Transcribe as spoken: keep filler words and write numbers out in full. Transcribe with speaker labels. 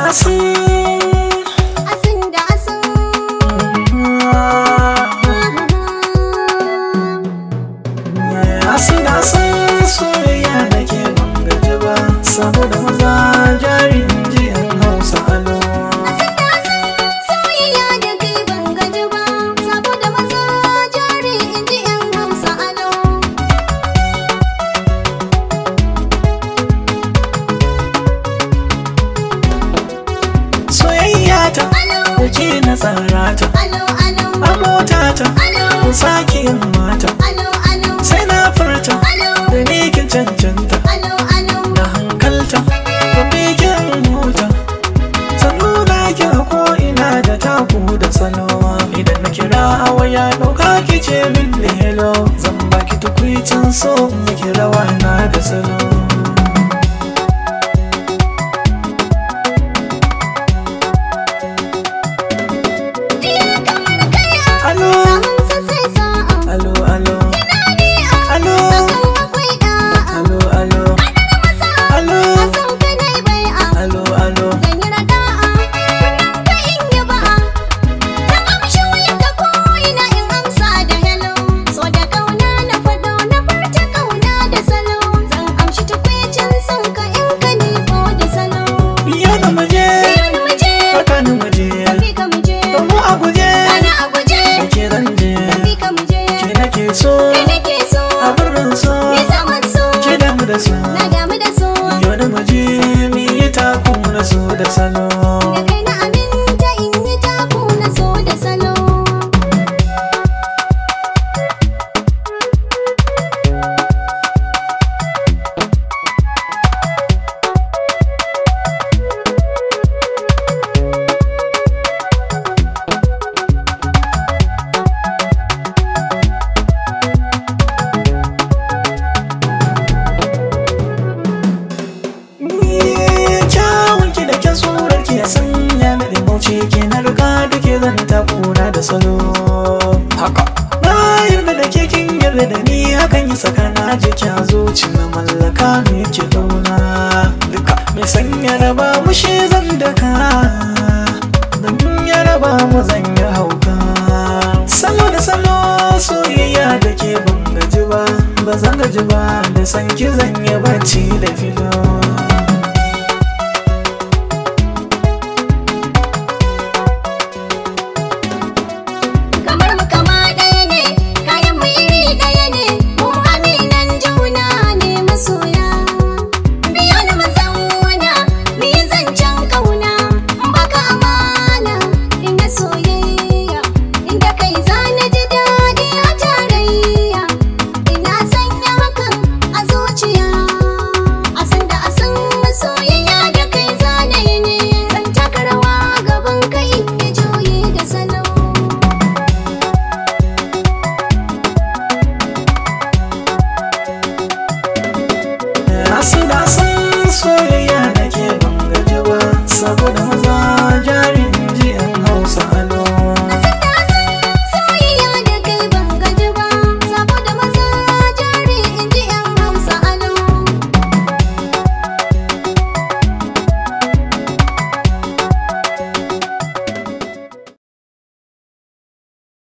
Speaker 1: asin
Speaker 2: asin da asin
Speaker 1: asin asin soyayya da ke ban gaji ba saboda maza jari jiyan Hausa alo.
Speaker 2: asin da asin soyayya da ke ban gaji ba saboda maza jari inji yan Hausa alo.
Speaker 1: Soyayya ta wuce na tsara ta
Speaker 2: Alo alo
Speaker 1: a mota ta
Speaker 2: alo
Speaker 1: sake yin mata
Speaker 2: alo alo
Speaker 1: sai na furta
Speaker 2: alo
Speaker 1: da ni kin cancanta
Speaker 2: alo alo
Speaker 1: na hankalta da bikin mota sannu na ki a ko'ina da taku da salo idan na kira a waya ɗauka ki ce min da hello zan baki tukwicin so miki rawa na da salo. Alo,
Speaker 2: samun sassai sa'a
Speaker 1: alo, alo,
Speaker 2: tunani a
Speaker 1: alo,
Speaker 2: akan akwai da'a
Speaker 1: alo, alo,
Speaker 2: adana masa
Speaker 1: alo,
Speaker 2: asan ka nai bai'a
Speaker 1: alo, alo.
Speaker 2: zan yi rada'a wannan ka in yi ba'a zan amshi wuyan ka ko ina in amsa da hello so da kauna na fado na furta kauna da salo zan amshi tukwicin son ka in ka niko da salo
Speaker 1: Biyo da muje,
Speaker 2: biyo ni muje
Speaker 1: baka ni muje,
Speaker 2: tafi ka muje
Speaker 1: mu a guje,
Speaker 2: ana a guje
Speaker 1: da ke zan je,
Speaker 2: tafi ka muje
Speaker 1: ke nake so,
Speaker 2: kai nake so
Speaker 1: a birnin so,
Speaker 2: me zaman so
Speaker 1: ke damu da so.
Speaker 2: na damu da so
Speaker 1: Biyo da muje, mi yi taku na so da salo.
Speaker 2: da kai na aminta in yi taku na so da salo.
Speaker 1: Kyawun ki da kyan surar ki ya sanya na dimauci ke na riga da ke zan takuna da salo. Haka. Na yarda da ke kin yarda da ni hakan ya saka na ji kya zuci na mallaka me ke dauna. Duka mai sanya raba mu shi zan daka. Domin ya raba mu zan yi hauka. Salo da salo soyayya da ke ban gaji ba. Ba zan gaji ba da san ki zan yi bacci da filo.